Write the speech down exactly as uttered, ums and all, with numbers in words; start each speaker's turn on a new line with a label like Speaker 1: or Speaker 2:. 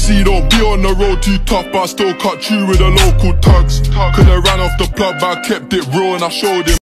Speaker 1: see, don't be on the road too tough, but I still cut you with the local tugs. Could've ran off the plug, but I kept it real and I showed him.